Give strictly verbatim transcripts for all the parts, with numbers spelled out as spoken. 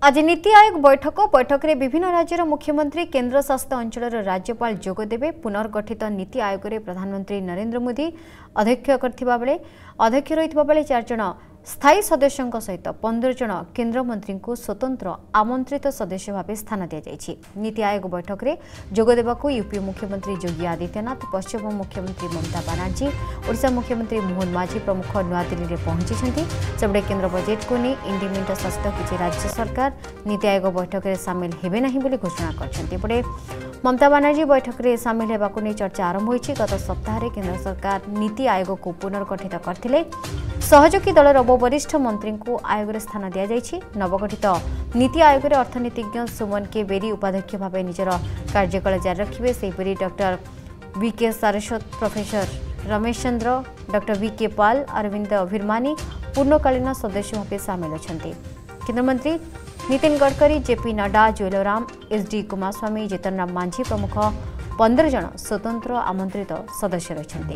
आज नीति आयोग बैठक बैठक में विभिन्न राज्यर मुख्यमंत्री केन्द्र शासित अंचल राज्यपाल जोगदेवे। पुनर्गठित नीति आयोग में प्रधानमंत्री नरेंद्र मोदी अध्यक्ष करथिबा बेले अध्यक्ष रहितबा बेले चार जण स्थायी सदस्यों सहित पंद्रह जण केन्द्र मंत्री को स्वतंत्र आमंत्रित सदस्य भाव स्थान दि जाइछि। नीति आयोग बैठक में जोगदेवाक यूपी मुख्यमंत्री योगी आदित्यनाथ, पश्चिम मुख्यमंत्री ममता बनर्जी, ओडिशा मुख्यमंत्री मोहन माझी प्रमुख नुआदिल्ली में पहुंची। सेपटे केन्द्र बजेट को नहीं इंडिपेंडेंट शासित किसी राज्य सरकार नीति आयोग बैठक में सामिल हेबे नहीं बोली घोषणा करते। ममता बनर्जी बैठक में सामिल होगा नहीं चर्चा आरंभ होती। गत सप्ताह केन्द्र सरकार नीति आयोग को पुनर्गठित करते। सहयोगी दलर वरिष्ठ मंत्री को आयोग में स्थान दि जाइछि। नवगठित नीति आयोग में अर्थनीतिज्ञ सुमन के बेरी उपाध्यक्ष भाव निजर कार्यकाल जारी रखिए। सेहीपरि doctor V K Saraswat, professor Ramesh Chandra, doctor V K Pal, Arvind भिरमानी पूर्णकालीन सदस्य भाव सामिल होती। केन्द्र मंत्री नितिन गडकरी, जेपी नड्डा, ज्वेलराम, एस डी कुमारस्वामी, जीतन राम मांझी प्रमुख पंद्रह जन स्वतंत्र आमंत्रित सदस्य रही।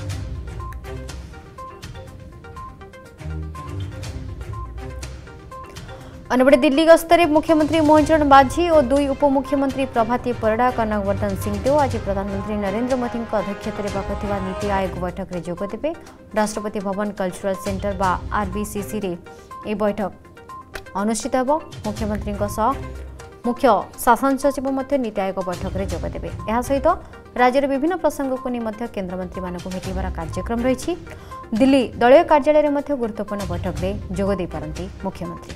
अन्यपटे दिल्ली गस्तरे मुख्यमंत्री मोहन माझी और दुई उपमुख्यमंत्री प्रभाती परिड़ा, कनकवर्धन सिंहदेव आज प्रधानमंत्री नरेंद्र मोदी अध्यक्षत नीति आयोग बैठक में जोगदेवे। राष्ट्रपति भवन कल्चरल सेंटर बा आरबीसीसी रे ए बैठक अनुष्ठित होब। मुख्यमंत्री मुख्य शासन सचिव नीति आयोग बैठक में जोगदेवे। यह सहित राज्य विभिन्न प्रसंग को नहीं केन्द्रमंत्री मानक भेटार कार्यक्रम रही। दिल्ली दलीय कार्यालय में गुरुत्वपूर्ण बैठक में जोगदे पारती मुख्यमंत्री।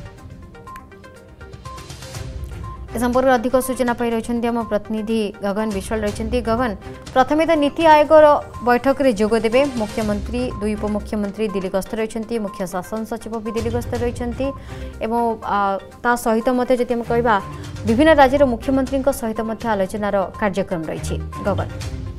इस संपर्क में अधिक सूचना पाई रही आम प्रतिनिधि गगन विश्वाल रही। गगन, प्रथमे तो नीति आयोग बैठक में जोगदेवे मुख्यमंत्री, दुई उपमुख्यमंत्री दिल्ली गस्त रही, मुख्य शासन सचिव भी दिल्ली गस्त रही सहित मत जदि आम कहवा विभिन्न राज्यर मुख्यमंत्री सहित आलोचनार कार्यक्रम रही। गगन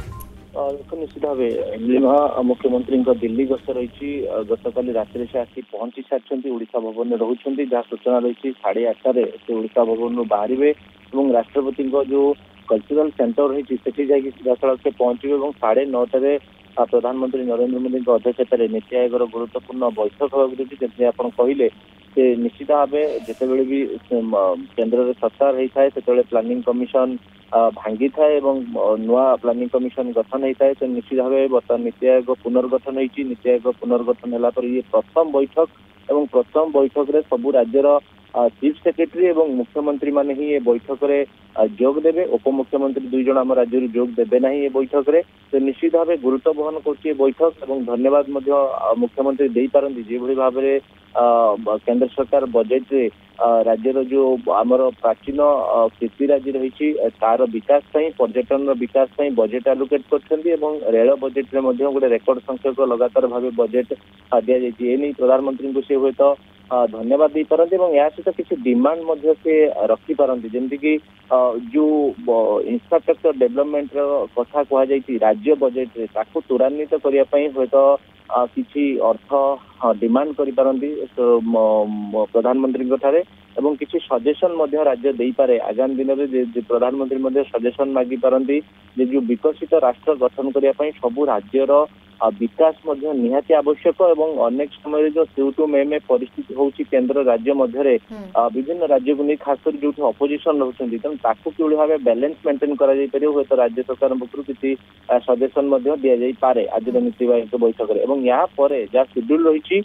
निश्चित भाव मुख्यमंत्री दिल्ली गस्त रही। गतकाली राति से आसी पहुंची सारी ओडिशा भवन में रोचे। जहाँ सूचना रही साढ़े आठटारे से ओडिशा भवन रू बाहर राष्ट्रपति जो कल्चरल सेंटर रही सीधा सड़क से पहुंचे और साढ़े नौटे प्रधानमंत्री नरेंद्र मोदी अध्यक्षतार नीति आयोग गुरुत्वपूर्ण बैठक होगी। आप कहले से निश्चित भाव जितेबले भी केन्द्र सरकार होता है से प्लानिंग कमिशन भांगी थाए नुआ प्लानिंग कमिशन गठन होता है। तो निश्चित भाव बर्तमान नीति आयोग पुनर्गठन होती। नीति आयोग पुनर्गठन है ये प्रथम बैठक और प्रथम बैठक में सबू राज्यर चीफ सेक्रेटरी और मुख्यमंत्री माने ही ये बैठक में जोग देवे। उपमुख्यमंत्री दुई जन आम राज्य जोग देवे ना ये बैठक में। तो निश्चित भाव गुरुत्व बहन कर बैठक और धन्यवाद मुख्यमंत्री दे पारती जो भाव में केंद्र सरकार बजेट रे राज्यर जो आमर प्राचीन कृषि राज्य रही तार विकास पर्यटन विकास बजेट आलोकेट कर रेल बजेट में गोटे रेकर्ड संख्यक लगातार भाव बजेट दि जाए। प्रधानमंत्री को सी हुए तो धन्यवाद दे पारती और या सहित किसी डिमांड से रखिपारती जमती कि जो इंफ्रास्ट्रक्चर डेवलपमेंट कथा कहुई राज्य बजेट रे ताकू त्वरान्वित करने हुए तो किसी अर्थ डिमांड करि पारंती प्रधानमंत्री ठारे एवं किसी सजेशन राज्य दे पारे। आगामी दिन में प्रधानमंत्री सजेशन मागी पारंती जो विकसित राष्ट्र गठन करने सबू राज्यर विकास निहाती आवश्यक एवं अनेक समय जो सेउ टू मे में परिस्थिति होउछि केंद्र राज्य मध्य विभिन्न राज्य को नहीं खास कर जो अपोजिशन रहउछन्ती तेणु ताकू किभଳି भाबे बैलेंस मेंटेन करा जाई परियो हुए तो राज्य सरकार पक्षरु किसी सजेशन दिया जाई पारे आज नीति आयोग बैठक में। एवं यहाँ पर जहाँ शेड्यूल रही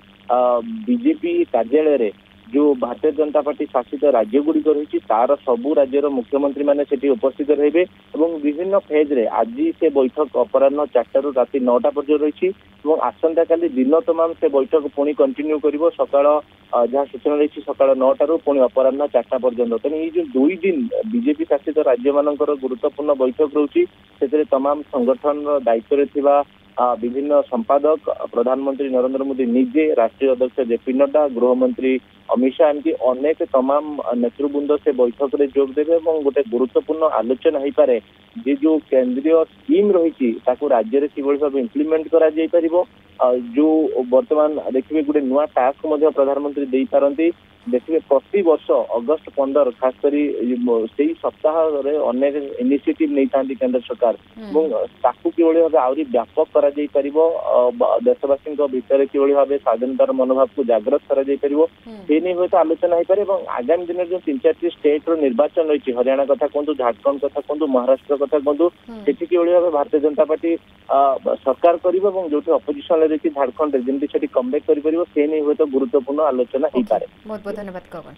बीजेपी कार्यालय रे जो भारतीय जनता पार्टी शासित राज्य गुड़िक रही तार सबू राज्यर मुख्यमंत्री मैंने सेठी उपस्थित रहे और विभिन्न फेज रे आज से बैठक अपराह चार्टा रू राति नौटा पर्यटन रही और आसंता काली दिन तमाम से बैठक पुणी कंटिन्यू कर सकाळ जहाँ सूचना रही सकाळ नौटा रू पुणी अपराह चार्टा पर्यटन। तेणु ये जो दुई दिन बीजेपी शासित राज्य मानकर गुरुत्वपूर्ण बैठक रोचे से तमाम संगठन दायित्व थिबा विभिन्न संपादक प्रधानमंत्री नरेंद्र मोदी निजे, राष्ट्रीय अध्यक्ष जेपी नड्डा, गृहमंत्री अमित शाह एमती अनेक तमाम नेतृवृंद से बैठक में जोग देवे और गोटे गुरुत्वपूर्ण आलोचना हो पारे जे जो केंद्रीय स्कीम रही राज्य में किभଳି भाव इम्प्लीमेंट करा जाई परिबो। जो वर्तमान देखिए गोटे नुआ टास्क प्रधानमंत्री दे पारंती। देखिए प्रति वर्ष अगस्त पंद्रह खास करी से सप्ताह अनेक इनिशिएटिव नहीं था केंद्र सरकार ताकू किभଳି भाव आहरी व्यापक करा जाई परिबो। देशवासी भितर किभଳି भाव स्वाधीनतार मनोभाव को जागृत करा जाई परिबो से से नहीं हुए तो आलोचना हो पारे आगामी दिन जो तीन चार स्टेट रो निर्वाचन रही हरियाणा कथा कहतु झारखंड कथा कहतु महाराष्ट्र कथा कहतु से भाव भारतीय जनता पार्टी सरकार कर जो अपोजिशन रही झारखंड जमी कमबैक कर से नहीं हुए तो गुरुत्वपूर्ण आलोचना हो पारे। बहुत बहुत धन्यवाद गगन।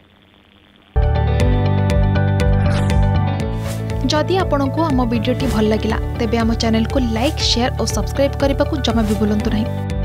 जदि आपंक आम भिडी भल लगा तेब आम चैनल को लाइक शेयर और सब्सक्राइब करने को जमा भी भूलु नहीं।